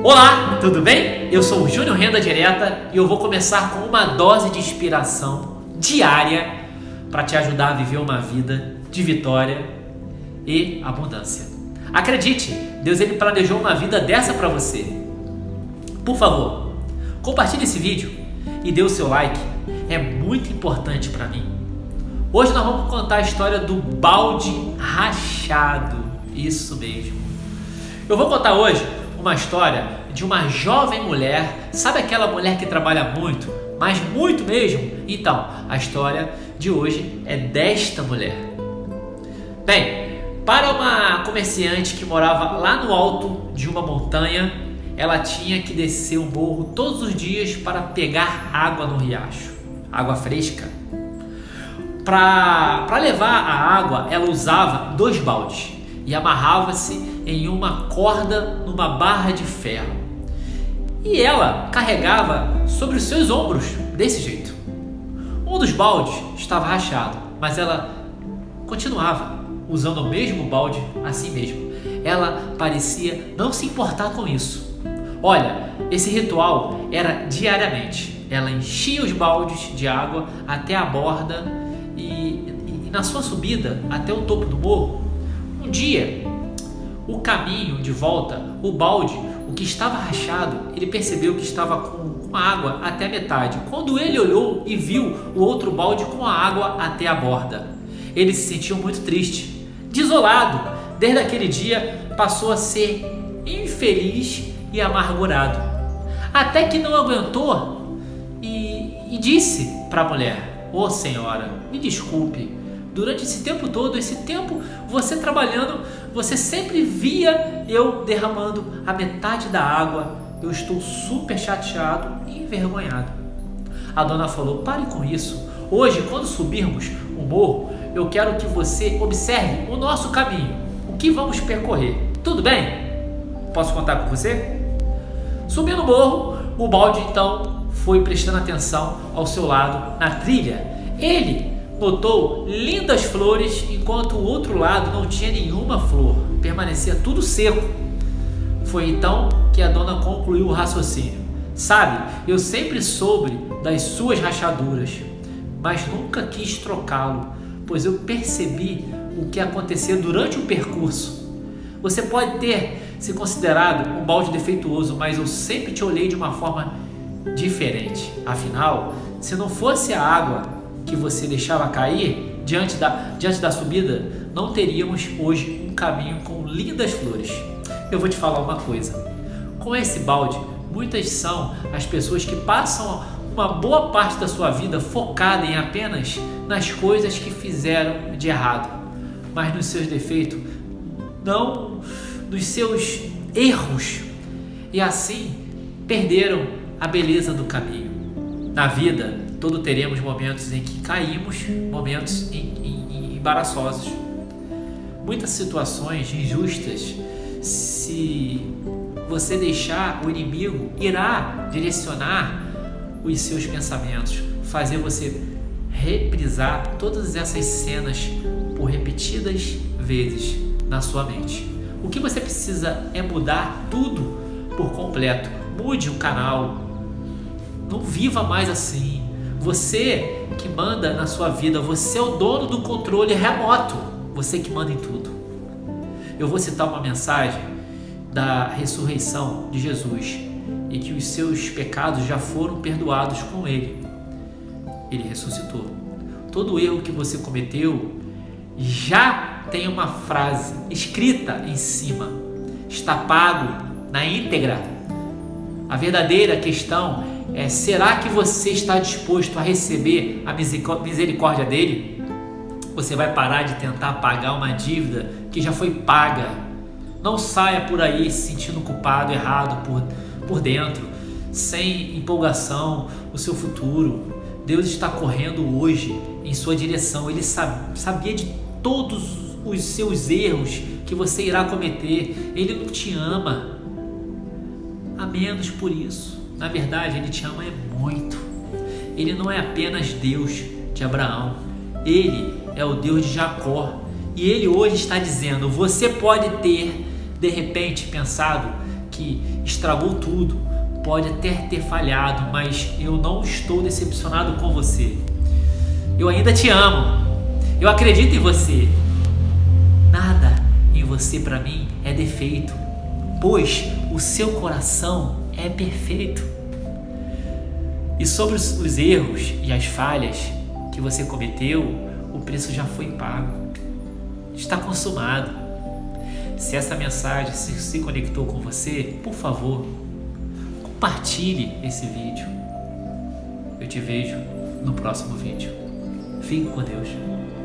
Olá, tudo bem? Eu sou o Júnior Renda Direta e eu vou começar com uma dose de inspiração diária para te ajudar a viver uma vida de vitória e abundância. Acredite, Deus ele planejou uma vida dessa para você. Por favor, compartilhe esse vídeo e dê o seu like, é muito importante para mim. Hoje nós vamos contar a história do balde rachado, isso mesmo. Eu vou contar hoje uma história de uma jovem mulher, sabe aquela mulher que trabalha muito, mas muito mesmo? Então, a história de hoje é desta mulher. Bem, para uma comerciante que morava lá no alto de uma montanha, ela tinha que descer o morro todos os dias para pegar água no riacho, água fresca. Para levar a água, ela usava 2 baldes e amarrava-se em uma corda numa barra de ferro. E ela carregava sobre os seus ombros desse jeito. Um dos baldes estava rachado, mas ela continuava usando o mesmo balde assim mesmo. Ela parecia não se importar com isso. Olha, esse ritual era diariamente. Ela enchia os baldes de água até a borda e na sua subida até o topo do morro, um dia, o caminho de volta, o balde, o que estava rachado, ele percebeu que estava com água até a metade. Quando ele olhou e viu o outro balde com a água até a borda, ele se sentiu muito triste, desolado. Desde aquele dia passou a ser infeliz e amargurado. Até que não aguentou e disse para a mulher: "Ô senhora, me desculpe. Durante esse tempo todo, esse tempo você trabalhando, você sempre via eu derramando a metade da água. Eu estou super chateado e envergonhado." A dona falou: "Pare com isso. Hoje, quando subirmos o morro, eu quero que você observe o nosso caminho, o que vamos percorrer. Tudo bem? Posso contar com você?" Subindo o morro, o balde então foi prestando atenção ao seu lado na trilha. Ele notou lindas flores, enquanto o outro lado não tinha nenhuma flor, permanecia tudo seco. Foi então que a dona concluiu o raciocínio: "Sabe, eu sempre soube das suas rachaduras, mas nunca quis trocá-lo, pois eu percebi o que acontecia durante o percurso. Você pode ter se considerado um balde defeituoso, mas eu sempre te olhei de uma forma diferente. Afinal, se não fosse a água que você deixava cair diante da subida, não teríamos hoje um caminho com lindas flores." Eu vou te falar uma coisa: com esse balde, muitas são as pessoas que passam uma boa parte da sua vida focada em apenas nas coisas que fizeram de errado, mas nos seus defeitos, não nos seus erros, e assim perderam a beleza do caminho. Na vida, todos teremos momentos em que caímos, momentos embaraçosos, muitas situações injustas. Se você deixar, o inimigo irá direcionar os seus pensamentos, fazer você reprisar todas essas cenas por repetidas vezes na sua mente. O que você precisa é mudar tudo por completo. Mude o canal, não viva mais assim. Você que manda na sua vida, você é o dono do controle remoto, você que manda em tudo. Eu vou citar uma mensagem da ressurreição de Jesus e que os seus pecados já foram perdoados com ele. Ele ressuscitou. Todo erro que você cometeu já tem uma frase escrita em cima, está pago na íntegra. A verdadeira questão é: será que você está disposto a receber a misericórdia dele? Você vai parar de tentar pagar uma dívida que já foi paga. Não saia por aí se sentindo culpado, errado por dentro, sem empolgação o seu futuro. Deus está correndo hoje em sua direção. Ele sabia de todos os seus erros que você irá cometer. Ele não te ama a menos por isso. Na verdade, ele te ama muito. Ele não é apenas Deus de Abraão, ele é o Deus de Jacó. E ele hoje está dizendo: você pode ter de repente pensado que estragou tudo. Pode até ter falhado, mas eu não estou decepcionado com você. Eu ainda te amo. Eu acredito em você. Nada em você para mim é defeito, pois o seu coração é perfeito. E sobre os erros e as falhas que você cometeu, o preço já foi pago. Está consumado. Se essa mensagem se conectou com você, por favor, compartilhe esse vídeo. Eu te vejo no próximo vídeo. Fique com Deus.